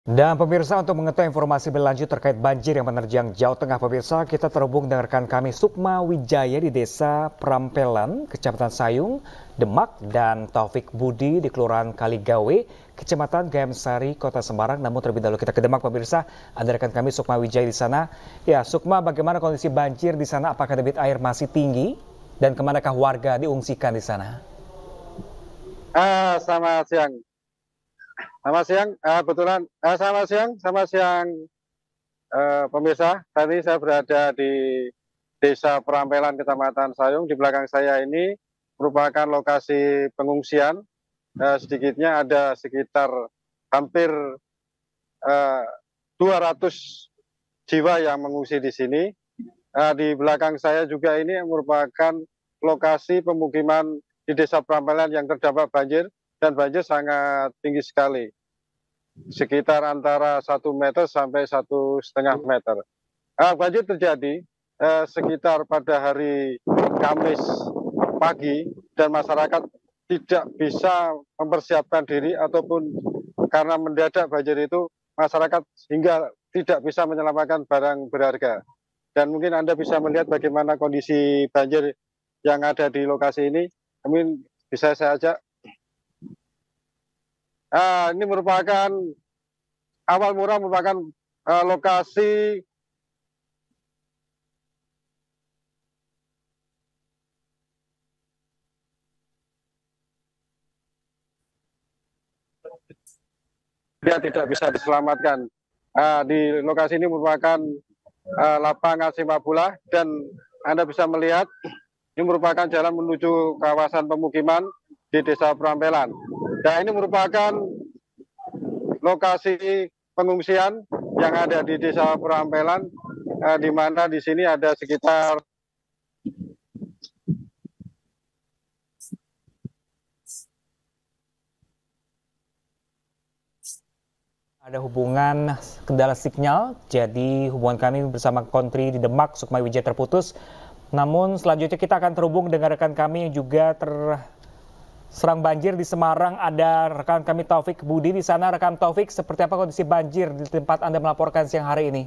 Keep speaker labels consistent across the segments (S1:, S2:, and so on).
S1: Dan pemirsa, untuk mengetahui informasi lebih lanjut terkait banjir yang menerjang Jawa Tengah, pemirsa, kita terhubung dengan rekan kami Sukma Wijaya di Desa Prampelan, Kecamatan Sayung, Demak, dan Taufik Budi di Kelurahan Kaligawe, Kecamatan Gayamsari, Kota Semarang. Namun terlebih dahulu kita ke Demak, pemirsa. Ada rekan kami Sukma Wijaya di sana. Ya, Sukma, bagaimana kondisi banjir di sana? Apakah debit air masih tinggi? Dan kemanakah warga diungsikan di sana?
S2: Selamat siang. Selamat siang, selamat siang pemirsa. Tadi saya berada di Desa Perampelan, Kecamatan Sayung. Di belakang saya ini merupakan lokasi pengungsian. Sedikitnya ada sekitar hampir 200 jiwa yang mengungsi di sini. Di belakang saya juga ini merupakan lokasi pemukiman di Desa Perampelan yang terdampak banjir, dan banjir sangat tinggi sekali, sekitar antara 1 meter sampai 1,5 meter. Banjir terjadi sekitar pada hari Kamis pagi, dan masyarakat tidak bisa mempersiapkan diri, ataupun karena mendadak banjir itu, masyarakat hingga tidak bisa menyelamatkan barang berharga. Dan mungkin Anda bisa melihat bagaimana kondisi banjir yang ada di lokasi ini. Mungkin bisa saya ajak. Ini merupakan awal mula merupakan lokasi dia tidak bisa diselamatkan. Di lokasi ini merupakan lapangan sepak bola, dan Anda bisa melihat ini merupakan jalan menuju kawasan pemukiman di Desa Perampelan. Dan ini merupakan lokasi pengungsian yang ada di Desa Perampelan, di mana di sini ada sekitar
S1: Ada hubungan kendala sinyal, jadi hubungan kami bersama Kontri di Demak, Sukma Wijaya, terputus. Namun selanjutnya kita akan terhubung dengan rekan kami yang juga terserang banjir di Semarang. Ada rekan kami Taufik Budi di sana. Rekan Taufik, seperti apa kondisi banjir di tempat Anda melaporkan siang hari ini?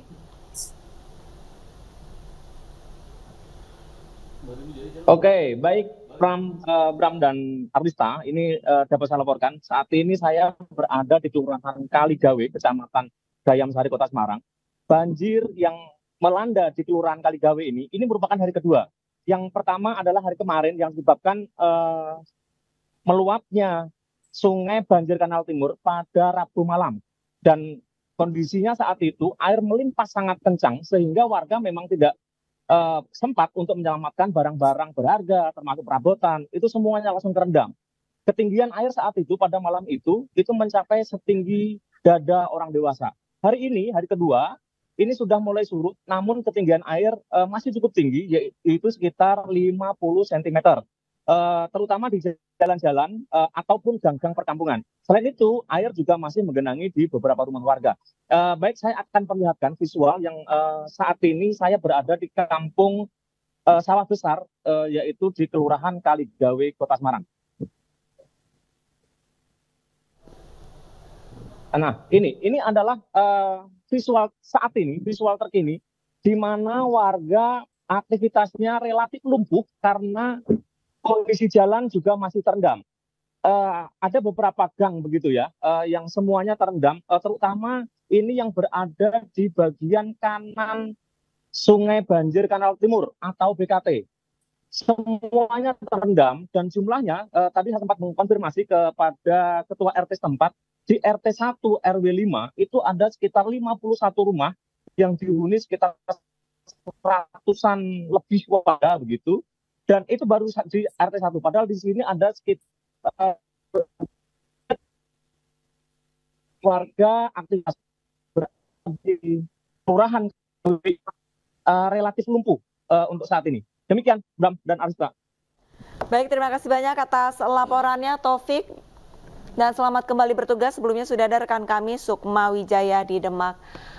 S3: Oke, baik Bram dan Arlista, ini dapat saya laporkan. Saat ini saya berada di Kelurahan Kaligawe, Kecamatan Gayamsari, Kota Semarang. Banjir yang melanda di Kelurahan Kaligawe ini merupakan hari kedua. Yang pertama adalah hari kemarin yang disebabkan meluapnya Sungai Banjir Kanal Timur pada Rabu malam. Dan kondisinya saat itu air melimpah sangat kencang, sehingga warga memang tidak sempat untuk menyelamatkan barang-barang berharga, termasuk perabotan, itu semuanya langsung terendam. Ketinggian air saat itu pada malam itu mencapai setinggi dada orang dewasa. Hari ini, hari kedua, ini sudah mulai surut, namun ketinggian air masih cukup tinggi, yaitu sekitar 50 cm. Terutama di jalan-jalan ataupun gang-gang perkampungan. Selain itu, air juga masih menggenangi di beberapa rumah warga. Baik, saya akan perlihatkan visual yang saat ini saya berada di kampung Sawah Besar, yaitu di Kelurahan Kaligawe, Kota Semarang. Nah, ini adalah visual saat ini, visual terkini, di mana warga aktivitasnya relatif lumpuh karena kondisi jalan juga masih terendam. Ada beberapa gang begitu ya, yang semuanya terendam, terutama ini yang berada di bagian kanan Sungai Banjir Kanal Timur atau BKT. Semuanya terendam, dan jumlahnya tadi saya sempat mengkonfirmasi kepada Ketua RT setempat, di RT 1 RW 5 itu ada sekitar 51 rumah yang dihuni sekitar ratusan lebih warga begitu. Dan itu baru di RT 1, padahal di sini ada sekitar warga aktivitas di kelurahan relatif lumpuh untuk saat ini. Demikian, Bram dan Arista.
S4: Baik, terima kasih banyak atas laporannya, Taufik. Dan selamat kembali bertugas. Sebelumnya sudah ada rekan kami Sukma Wijaya di Demak.